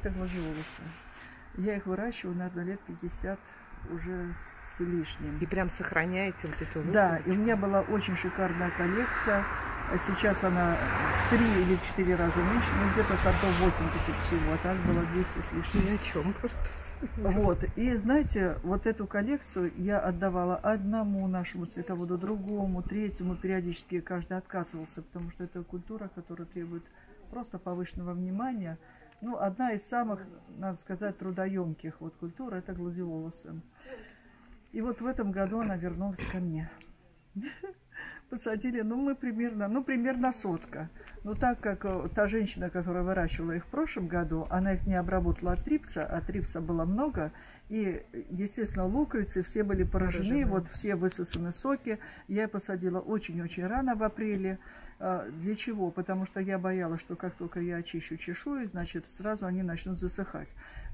это гладиолусы. Я их выращиваю, наверное, лет 50 уже с лишним. И прям сохраняете вот эту луковичку? Да, и у меня была очень шикарная коллекция. Сейчас она 3 или 4 раза меньше, ну где-то сортов 80 всего, а так было 200 с лишним. Ни о чем просто. Вот, и знаете, вот эту коллекцию я отдавала одному нашему цветоводу, другому, третьему, периодически каждый отказывался, потому что это культура, которая требует просто повышенного внимания. Ну, одна из самых, надо сказать, трудоемких вот культур – это гладиолусы. И вот в этом году она вернулась ко мне. Посадили, примерно сотка. Но так как та женщина, которая выращивала их в прошлом году, она их не обработала от трипса, а трипса было много, и, естественно, луковицы все были поражены, вот все высосаны соки. Я посадила очень-очень рано, в апреле. Для чего? Потому что я боялась, что как только я очищу чешую, значит, сразу они начнут засыхать.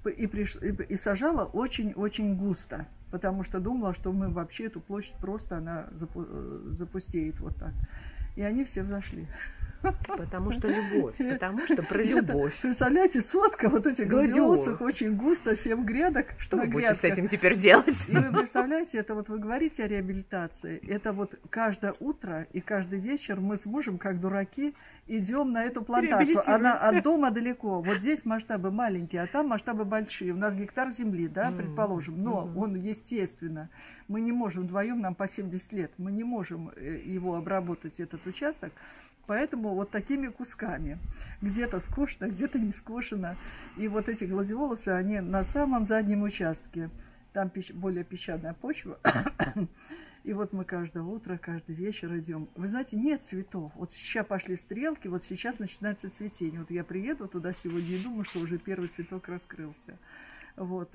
И сажала очень-очень густо, потому что думала, что мы вообще эту площадь просто она запустеет вот так. И они все взошли. Потому что любовь, потому что про любовь. Представляете, сотка вот этих гладиолусов очень густо, 7 грядок. Что вы будете с этим теперь делать? И вы представляете, это вот вы говорите о реабилитации, это вот каждое утро и каждый вечер мы с мужем, как дураки, идем на эту плантацию. Она от дома далеко. Вот здесь масштабы маленькие, а там масштабы большие. У нас гектар земли, да, предположим. Но он, естественно, мы не можем вдвоем, нам по 70 лет, мы не можем его обработать, этот участок. Поэтому вот такими кусками. Где-то скошено, где-то не скошено. И вот эти гладиолусы, они на самом заднем участке. Там более песчаная почва. И вот мы каждое утро, каждый вечер идем. Вы знаете, нет цветов. Вот сейчас пошли стрелки, вот сейчас начинается цветение. Вот я приеду туда сегодня и думаю, что уже первый цветок раскрылся. Вот.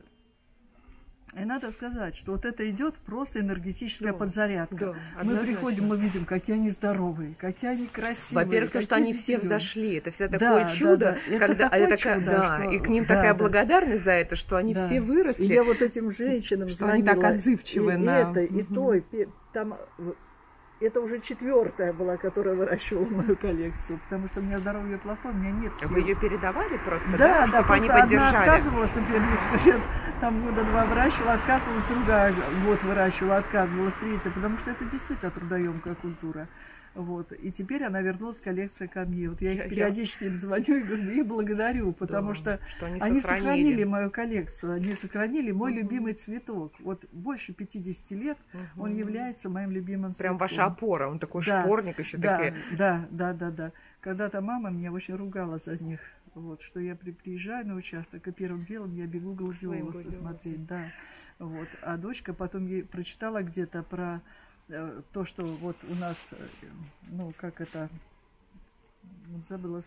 И надо сказать, что вот это идет просто энергетическая подзарядка. Да, мы приходим, мы видим, какие они здоровые, какие они красивые. Во-первых, то, что они все взошли, это всегда такое чудо, когда и к ним такая благодарность за это, что они все выросли. И я вот этим женщинам что они так отзывчивы на... И той, там... Это уже 4-я была, которая выращивала мою коллекцию, потому что у меня здоровье плохое, у меня нет сил. Вы ее передавали просто, да, чтобы они одна поддержали? Отказывалась, например, несколько лет, там года 2 выращивала, отказывалась, другая год выращивала, отказывалась, 3-я, потому что это действительно трудоемкая культура. Вот. И теперь она вернулась, коллекция ко мне. Вот я их периодически им звоню и говорю, их благодарю, потому что они сохранили мою коллекцию, они сохранили мой любимый цветок. Вот больше 50 лет он является моим любимым цветком. Прям ваша опора, он такой шпорник еще такие. Да. Когда-то мама меня очень ругала за них, вот, что я приезжаю на участок, и первым делом я бегу гладиолусы смотреть. Да. Вот. А дочка потом ей прочитала где-то про то, что вот у нас, ну, как это, забыла,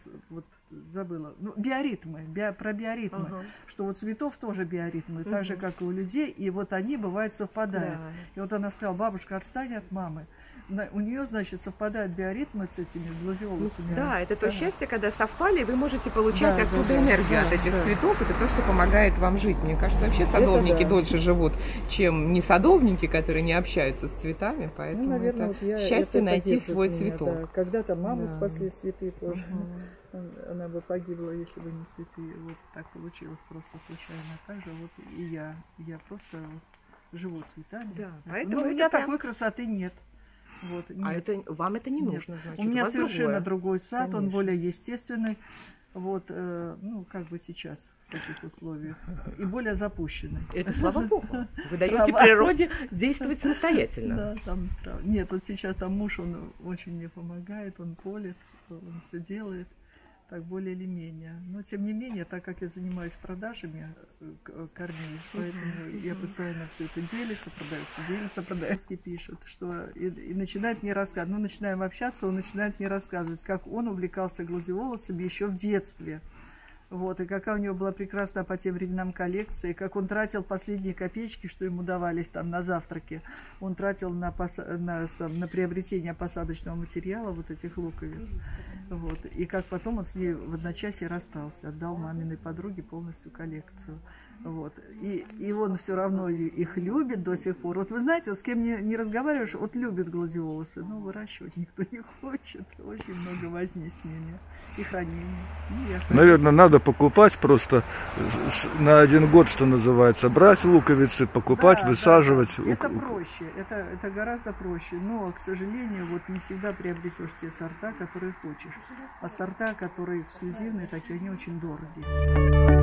ну, биоритмы, про биоритмы, что вот цветов тоже биоритмы, так же, как и у людей, и вот они, бывает, совпадают. Да. И вот она сказала, бабушка, отстань от мамы. У нее, значит, совпадают биоритмы с этими гладиолусами. Да, это то счастье, когда совпали, вы можете получать оттуда энергию от этих цветов. Это то, что помогает вам жить. Мне кажется, вообще садовники дольше живут, чем не садовники, которые не общаются с цветами. Поэтому наверное, это счастье найти свой цветок. Да. Когда-то маму спасли цветы тоже. Она бы погибла, если бы не цветы. Вот так получилось просто случайно. Также вот и я просто живу цветами. Да, но у меня такой красоты нет. Вот, вам это не нужно, значит. У меня совершенно другой сад, конечно. Он более естественный, вот, ну, как бы сейчас в таких условиях, и более запущенный. Это слава богу. Вы даете природе действовать самостоятельно. Да, там, нет, вот сейчас там муж, он очень мне помогает, он полит, он все делает. Так, более или менее. Но, тем не менее, так как я занимаюсь продажами корней, поэтому я постоянно все это делится, продается, пишет, что и начинает мне рассказывать. Ну, начинаем общаться, он начинает мне рассказывать, как он увлекался гладиолусами еще в детстве. Вот, и какая у него была прекрасная по тем временам коллекция, и как он тратил последние копеечки, что ему давались там на завтраки, он тратил на приобретение посадочного материала, вот этих луковиц. Вот. И как потом он с ней в одночасье расстался, отдал маминой подруге полностью коллекцию. Вот. И он все равно их любит до сих пор. Вот вы знаете, вот с кем не разговариваешь, вот любит гладиолусы, но выращивать никто не хочет. Очень много возни с ними и хранения. Наверное, надо покупать просто на 1 год, что называется, брать луковицы, покупать, да, высаживать. Да. Это проще, это гораздо проще. Но, к сожалению, вот не всегда приобретешь те сорта, которые хочешь. А сорта, которые эксклюзивные, такие, они очень дорогие.